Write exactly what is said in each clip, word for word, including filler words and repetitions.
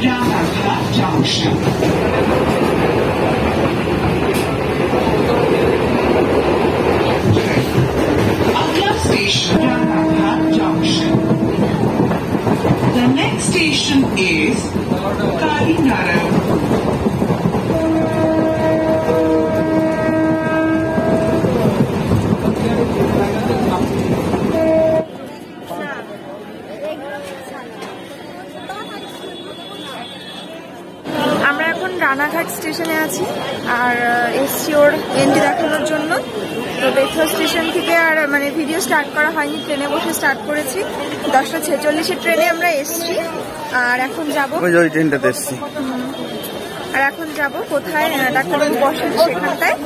Ranaghat Junction. Agla station Ranaghat Junction. The next station is Kalinara. Ranaghat স্টেশনে আছি আর এসছি ওর entry দেখানোর জন্য। তো বেথুয়া স্টেশন থেকে আর মানে ভিডিও স্টার্ট করা হয়নি, ট্রেনে বসে স্টার্ট করেছি। দশটা ছেচল্লিশের ট্রেনে আমরা এসছি আর এখন যাবো ওই ট্রেনটাতে এসছি আর এখন যাব কোথায় ডাক্তারবাবু বসেন সেখানটায়।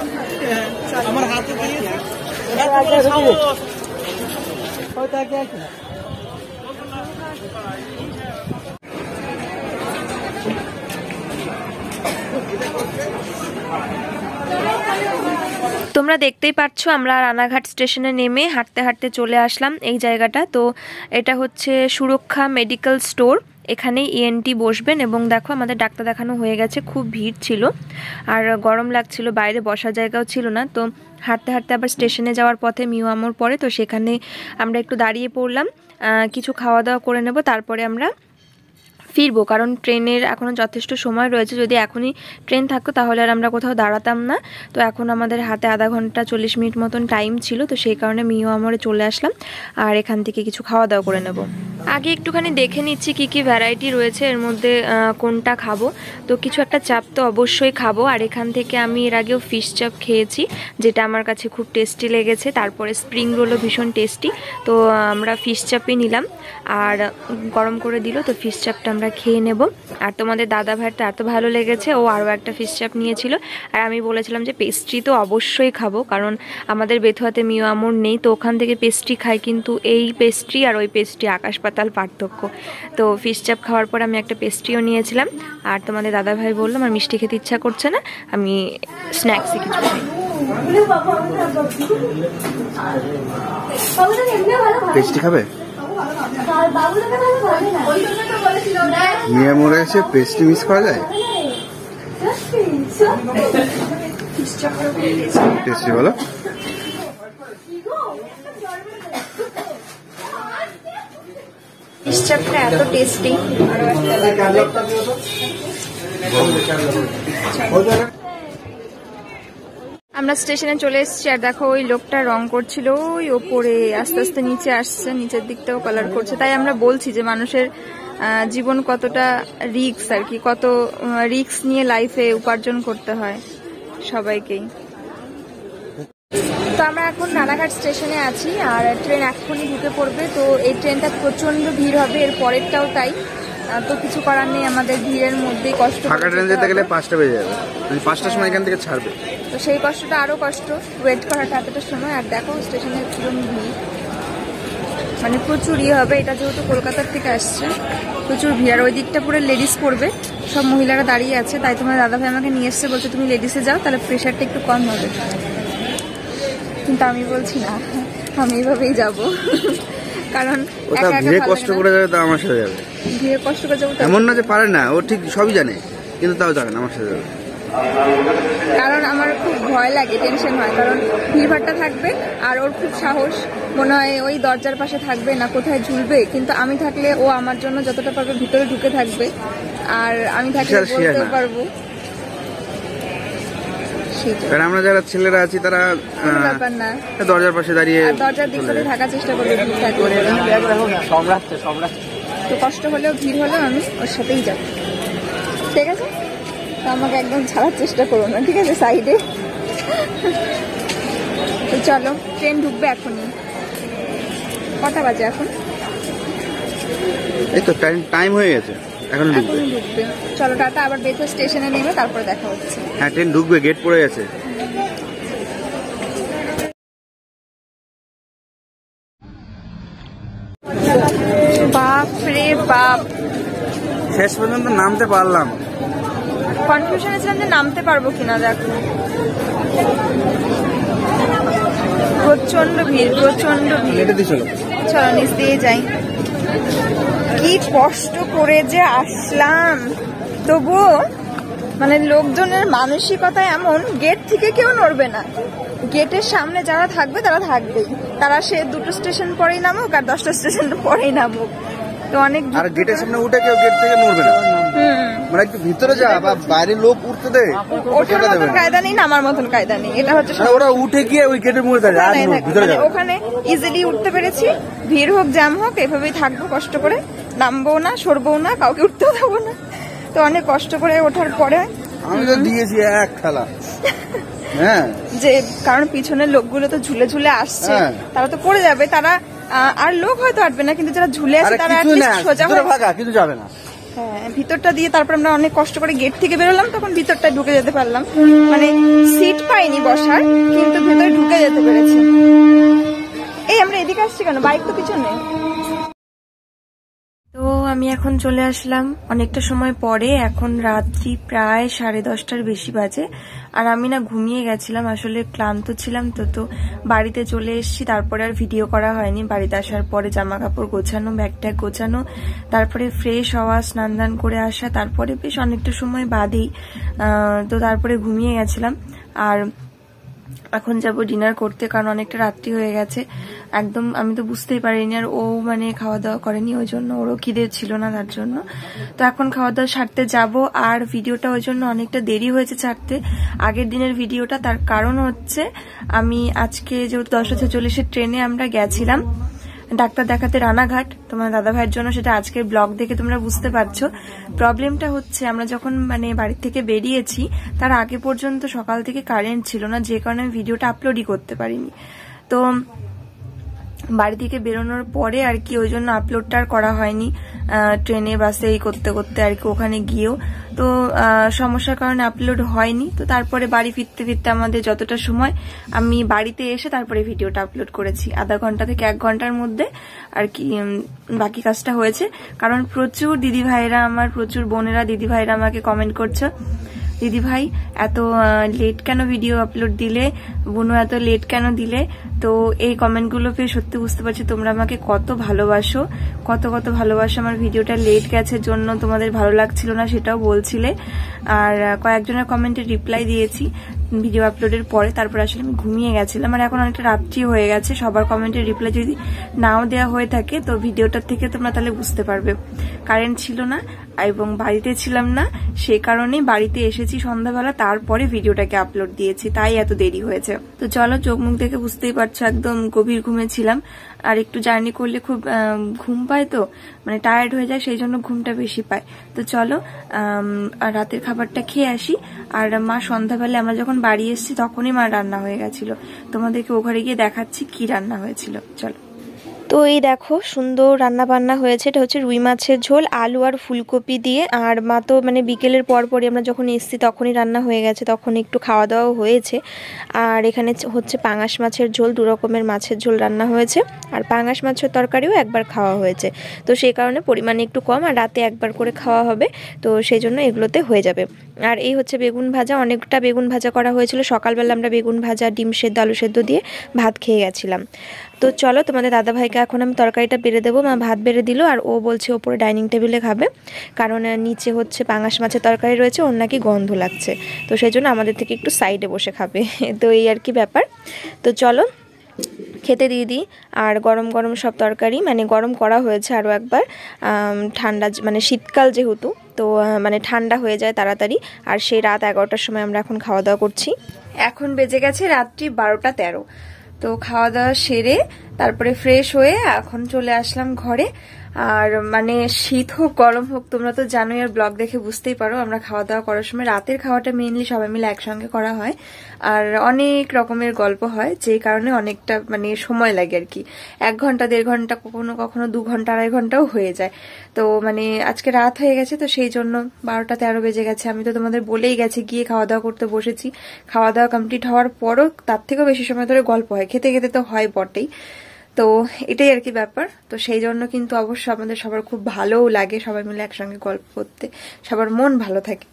তোমরা দেখতেই পাচ্ছ আমরা রানাঘাট স্টেশনে নেমে হাঁটতে হাঁটতে চলে আসলাম এই জায়গাটা। তো এটা হচ্ছে সুরক্ষা মেডিকেল স্টোর, এখানেই ইএনটি বসবেন। এবং দেখো আমাদের ডাক্তার দেখানো হয়ে গেছে, খুব ভিড় ছিল আর গরম লাগছিল, বাইরে বসার জায়গাও ছিল না। তো হাঁটতে হাঁটতে আবার স্টেশনে যাওয়ার পথে মিউ আমর পরে, তো সেখানে আমরা একটু দাঁড়িয়ে পড়লাম, কিছু খাওয়া দাওয়া করে নেব, তারপরে আমরা ফিরবো। কারণ ট্রেনের এখনও যথেষ্ট সময় রয়েছে, যদি এখনই ট্রেন থাকতো তাহলে আর আমরা কোথাও দাঁড়াতাম না। তো এখন আমাদের হাতে আধা ঘন্টা চল্লিশ মিনিট মতন টাইম ছিল, তো সেই কারণে মিও আমরে চলে আসলাম আর এখান থেকে কিছু খাওয়া দাওয়া করে নেব। আগে একটুখানি দেখে নিচ্ছি কি কি ভ্যারাইটি রয়েছে, এর মধ্যে কোনটা খাবো। তো কিছু একটা চাপ তো অবশ্যই খাবো। আর এখান থেকে আমি এর আগেও ফিশ চাপ খেয়েছি, যেটা আমার কাছে খুব টেস্টি লেগেছে। তারপরে স্প্রিং রোলও ভীষণ টেস্টি, তো আমরা ফিশ চাপই নিলাম আর গরম করে দিল, তো ফিশ চাপটা আমরা খেয়ে নেব। আর তোমাদের দাদা ভাইটা এত ভালো লেগেছে, ও আরও একটা ফিশ চাপ নিয়েছিল। আর আমি বলেছিলাম যে পেস্ট্রি তো অবশ্যই খাবো, কারণ আমাদের বেথুয়াতে মিও আমর নেই, তো ওখান থেকে পেস্ট্রি খাই। কিন্তু এই পেস্ট্রি আর ওই পেস্ট্রি আকাশ পাতাল পার্থক্য। তো ফিশ চাপ খাওয়ার পর আমি একটা পেস্ট্রিও নিয়েছিলাম। আর তোমাদের দাদা ভাই বললো আমার মিষ্টি খেতে ইচ্ছা করছে না, আমি স্ন্যাক্সে কিছু খাই। পেস্ট্রি খাবে? মিয়া মরে গেছে, পেস্ট্রি মিস করা যায়? টেস্টি বলো। মিষ্টিটা এত টেস্টি। আমরা স্টেশনে চলে এসেছি আর দেখো ওই লোকটা রং করছিল ওই ওপরে, আস্তে আস্তে নিচে আসছে, নিচের দিকটাও কালার করছে। তাই আমরা বলছি যে মানুষের জীবন কতটা রিস্ক আর কি, কত রিস্ক নিয়ে লাইফে উপার্জন করতে হয় সবাইকেই। তো আমরা এখন রানাঘাট স্টেশনে আছি আর ট্রেন এখনই ঢুকে পড়বে। তো এই ট্রেনটা প্রচন্ড ভিড় হবে, এর পরেরটাও তাই। তো কিছু করার নেই, আমাদের ভিড়ের মধ্যেই কষ্ট। ফাঁকা ট্রেন যেতে গেলে পাঁচটা বেজে যাবে, পাঁচটার সময় এখান থেকে ছাড়বে, তো সেই কষ্টটা আরো কষ্ট, ওয়েট করাটা এতটা সময়। আর দেখো স্টেশনের পুরো ভিড়, মানে প্রচুর ইয়ে হবে। এটা যেহেতু কলকাতার থেকে আসছে, প্রচুর ভিড়। আর ওই দিকটা পুরো লেডিস পড়বে, সব মহিলারা দাঁড়িয়ে আছে। তাই তোমার দাদাভাই আমাকে নিয়ে এসছে, বলছে তুমি লেডিসে যাও, তাহলে প্রেশারটা একটু কম হবে। কিন্তু আমি বলছি না, আমি এইভাবেই যাবো, কারণ কষ্ট করে যাবে, তা আমার সাথে যাবে। ভিড়ে কষ্ট করে যাবো এমন না যে পারে না, ও ঠিক সবই জানে, কিন্তু তাও যাবে না, আমার সাথে যাবে। কারণ আমার খুব ভয় লাগে, টেনশন হয়, কারণ ভিড়ভাড়টা থাকবে। আর ওর খুব সাহস, মনে হয় ওই দরজার পাশে থাকবে না কোথায় ঝুলবে। কিন্তু আমি থাকলে ও আমার জন্য যতটা পারবে ভিতরে ঢুকে থাকবে, আর আমি থাকলে বলতেও পারবো। কারণ আমরা যারা ছেলেরা আছি তারা ব্যাপার না, দরজার পাশে দাঁড়িয়ে দরজার দিক করে থাকার চেষ্টা করবে। তো কষ্ট হলেও ভিড় হলেও আমি ওর সাথেই যাবো, ঠিক আছে? তো আমাকে একদম ছাড়ার চেষ্টা করো না, ঠিক আছে? সাইডে। তো চলো, ট্রেন ঢুকবে এখনই। কটা বাজে এখন? এই তো টাইম হয়ে গেছে, এখন ঢুকবে। চলো টাটা, আবার বেথুয়া স্টেশনে নেমে তারপরে দেখা হচ্ছে। হ্যাঁ, ট্রেন ঢুকবে, গেট পড়ে গেছে। বাপ রে বাপ, শেষ পর্যন্ত নামতে পারলাম। কনফিউশনে ছিলাম যে নামতে পারবো কিনা। দেখো প্রচন্ড ভিড়, প্রচন্ড ভিড়। চলো চলো নিচ দিয়ে যাই। কি কষ্ট করে যে আসলাম, তবুও মানে লোকজনের মানসিকতা এমন, গেট থেকে কেউ নড়বে না। গেটের সামনে যারা থাকবে তারা থাকবেই, তারা সে দুটো স্টেশন পরেই নামুক আর দশটা স্টেশন পরেই নামুক। তো অনেক আর গেটের সামনে উঠে কেউ গেট থেকে নড়বে না, মানে একটু ভিতরে যা বা বাইরে লোক উঠতে দে, ওঠার মতন কায়দা নেই, নামার মতন কায়দা নেই। এটা হচ্ছে ওরা উঠে গিয়ে ওই গেটের মুখে থাকে, আর ভিতরে যাবে। ওখানে ইজিলি উঠতে পেরেছি, ভিড় হোক জ্যাম হোক এভাবেই থাকবো কষ্ট করে, নামবো না সরবো না, কাউকে উঠতেও দেবো না। তো অনেক কষ্ট করে ওঠার পরে আমি তো দিয়েছি এক খেলা। হ্যাঁ, যে কারণ পিছনের লোকগুলো তো ঝুলে ঝুলে আসছে, তারা তো পড়ে যাবে, তারা আর লোক হয়তো আসবে না, কিন্তু যারা ঝুলে আছে তারা সোজা হয়ে কিছু যাবে না। হ্যাঁ, ভিতরটা দিয়ে তারপর আমরা অনেক কষ্ট করে গেট থেকে বেরোলাম, তখন ভিতরটা ঢুকে যেতে পারলাম। মানে সিট পাইনি বসার, কিন্তু ভিতরে ঢুকে যেতে পেরেছি। এই আমরা এদিকে আসছি কেন, বাইক তো পিছনে। তো আমি এখন চলে আসলাম অনেকটা সময় পরে, এখন রাত্রি প্রায় সাড়ে দশটার বেশি বাজে। আর আমি না ঘুমিয়ে গেছিলাম, আসলে ক্লান্ত ছিলাম তো তো বাড়িতে চলে এসেছি। তারপরে আর ভিডিও করা হয়নি। বাড়িতে আসার পরে জামা কাপড় গোছানো, ব্যাগ ট্যাগ গোছানো, তারপরে ফ্রেশ হওয়া, স্নান দান করে আসা, তারপরে বেশ অনেকটা সময় বাদেই তো তারপরে ঘুমিয়ে গেছিলাম। আর এখন যাব ডিনার করতে, কারণ অনেকটা রাত্রি হয়ে গেছে একদম। আমি তো বুঝতেই পারিনি, আর ও মানে খাওয়া দাওয়া করেনি, ওই জন্য ওরও খিদে ছিল না তার জন্য। তো এখন খাওয়া দাওয়া সারতে যাব। আর ভিডিওটা ওই জন্য অনেকটা দেরি হয়েছে ছাড়তে, আগের দিনের ভিডিওটা। তার কারণ হচ্ছে আমি আজকে যেহেতু দশটা ছেচল্লিশের ট্রেনে আমরা গেছিলাম ডাক্তার দেখাতে রানাঘাট, তোমার দাদা ভাইয়ের জন্য, সেটা আজকের ব্লগ দেখে তোমরা বুঝতে পারছো। প্রবলেমটা হচ্ছে আমরা যখন মানে বাড়ি থেকে বেরিয়েছি তার আগে পর্যন্ত সকাল থেকে কারেন্ট ছিল না, যে কারণে আমি ভিডিওটা আপলোডই করতে পারিনি। তো বাড়ি থেকে বেরোনোর পরে আর কি ওই জন্য আপলোডটা আর করা হয়নি, ট্রেনে বাসে এই করতে করতে আর কি ওখানে গিয়েও। তো সমস্যার কারণে আপলোড হয়নি। তো তারপরে বাড়ি ফিরতে ফিরতে আমাদের যতটা সময়, আমি বাড়িতে এসে তারপরে ভিডিওটা আপলোড করেছি, আধা ঘন্টা থেকে এক ঘন্টার মধ্যে আর কি বাকি কাজটা হয়েছে। কারণ প্রচুর দিদি ভাইরা আমার, প্রচুর বোনেরা দিদি ভাইরা আমাকে কমেন্ট করছে, দিদি ভাই এত লেট কেন ভিডিও আপলোড দিলে, বোনু এত লেট কেন দিলে। তো এই কমেন্টগুলো পেয়ে সত্যি বুঝতে পারছি তোমরা আমাকে কত ভালোবাসো, কত কত ভালোবাসো। আমার ভিডিওটা লেট গেছে জন্য তোমাদের ভালো লাগছিল না সেটাও বলছিলে, আর কয়েকজনের কমেন্টে রিপ্লাই দিয়েছি ভিডিও আপলোডের পরে। তারপর আসলে আমি ঘুমিয়ে গেছিলাম, আর এখন অনেকটা রাত্রি হয়ে গেছে। সবার কমেন্টের রিপ্লাই যদি নাও দেওয়া হয়ে থাকে তো ভিডিওটার থেকে তোমরা তাহলে বুঝতে পারবে কারেন্ট ছিল না এবং বাড়িতে ছিলাম না, সেই কারণেই বাড়িতে এসেছি সন্ধ্যাবেলা, তারপরে ভিডিওটাকে আপলোড দিয়েছি, তাই এত দেরি হয়েছে। তো চলো, চোখ মুখ দেখে বুঝতেই পারছো একদম গভীর ঘুমে ছিলাম। আর একটু জার্নি করলে খুব ঘুম পায়, তো মানে টায়ার্ড হয়ে যায়, সেই জন্য ঘুমটা বেশি পায়। তো চলো আর রাতের খাবারটা খেয়ে আসি। আর মা সন্ধ্যাবেলা আমরা যখন বাড়ি এসেছি তখনই মা রান্না হয়ে গেছিল, তোমাদেরকে ও ঘরে গিয়ে দেখাচ্ছি কি রান্না হয়েছিল। চলো। তো এই দেখো সুন্দর রান্না বান্না হয়েছে, এটা হচ্ছে রুই মাছের ঝোল, আলু আর ফুলকপি দিয়ে। আর মা তো মানে বিকেলের পর পরই আমরা যখন এসেছি তখনই রান্না হয়ে গেছে, তখন একটু খাওয়া দাওয়া হয়েছে। আর এখানে হচ্ছে পাঙাশ মাছের ঝোল, দু রকমের মাছের ঝোল রান্না হয়েছে, আর পাঙাশ মাছের তরকারিও একবার খাওয়া হয়েছে। তো সেই কারণে পরিমাণে একটু কম, আর রাতে একবার করে খাওয়া হবে, তো সেই জন্য এগুলোতে হয়ে যাবে। আর এই হচ্ছে বেগুন ভাজা, অনেকটা বেগুন ভাজা করা হয়েছিল। সকালবেলা আমরা বেগুন ভাজা, ডিম সেদ্ধ, আলু সেদ্ধ দিয়ে ভাত খেয়ে গেছিলাম। তো চলো, তোমাদের দাদাভাইকে এখন আমি তরকারিটা বেড়ে দেবো। মা ভাত বেড়ে দিল, আর ও বলছে ওপরে ডাইনিং টেবিলে খাবে, কারণ নিচে হচ্ছে পাঙাশ মাছের তরকারি রয়েছে, ওর নাকি গন্ধ লাগছে, তো সেই জন্য আমাদের থেকে একটু সাইডে বসে খাবে। তো এই আর কি ব্যাপার। তো চলো খেতে দিয়ে দিই। আর গরম গরম সব তরকারি মানে গরম করা হয়েছে আরও একবার, ঠান্ডা মানে শীতকাল যেহেতু, তো মানে ঠান্ডা হয়ে যায় তাড়াতাড়ি। আর সেই রাত এগারোটার সময় আমরা এখন খাওয়া দাওয়া করছি। এখন বেজে গেছে রাত্রি বারোটা তেরো। তো খাওয়া দাওয়া সেরে তারপরে ফ্রেশ হয়ে এখন চলে আসলাম ঘরে। আর মানে শীত হোক গরম হোক তোমরা তো জানোই, আর ব্লগ দেখে বুঝতেই পারো আমরা খাওয়া দাওয়া করার সময় রাতের খাওয়াটা মেইনলি সবাই মিলে একসঙ্গে করা হয়, আর অনেক রকমের গল্প হয়, যে কারণে অনেকটা মানে সময় লাগে আর কি, এক ঘন্টা দেড় ঘন্টা, কখনো কখনো দু ঘন্টা আড়াই ঘন্টাও হয়ে যায়। তো মানে আজকে রাত হয়ে গেছে, তো সেই জন্য বারোটা তেরো বেজে গেছে। আমি তো তোমাদের বলেই গেছি গিয়ে খাওয়া দাওয়া করতে বসেছি, খাওয়া দাওয়া কমপ্লিট হওয়ার পরও তার থেকেও বেশি সময় ধরে গল্প হয়, খেতে খেতে তো হয় বটেই। তো এটাই আর কি ব্যাপার। তো সেই জন্য কিন্তু অবশ্য আমাদের সবার খুব ভালোও লাগে সবাই মিলে একসঙ্গে গল্প করতে, সবার মন ভালো থাকে।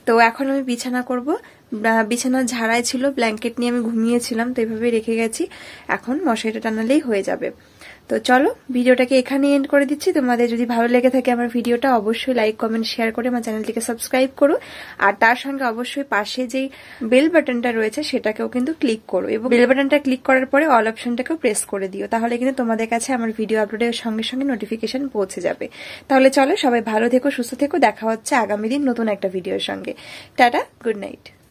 তো এখন আমি বিছানা করব। বিছানা ঝাড়াই ছিল, ব্ল্যাঙ্কেট নিয়ে আমি ঘুমিয়েছিলাম, তো এইভাবে রেখে গেছি। এখন মশারিটা টানালেই হয়ে যাবে। তো চলো ভিডিওটাকে এখানেই এন্ড করে দিচ্ছি। তোমাদের যদি ভালো লেগে থাকে আমার ভিডিওটা, অবশ্যই লাইক কমেন্ট শেয়ার করে আমার চ্যানেলটিকে সাবস্ক্রাইব করো। আর তার সঙ্গে অবশ্যই পাশে যেই বেল বাটনটা রয়েছে সেটাকেও কিন্তু ক্লিক করো, এবং বেল বাটনটা ক্লিক করার পরে অল অপশনটাকেও প্রেস করে দিও। তাহলে কিন্তু তোমাদের কাছে আমার ভিডিও আপলোডের সঙ্গে সঙ্গে নোটিফিকেশন পৌঁছে যাবে। তাহলে চলো সবাই ভালো থেকো, সুস্থ থেকো। দেখা হচ্ছে আগামী দিন নতুন একটা ভিডিওর সঙ্গে। Tata, good night.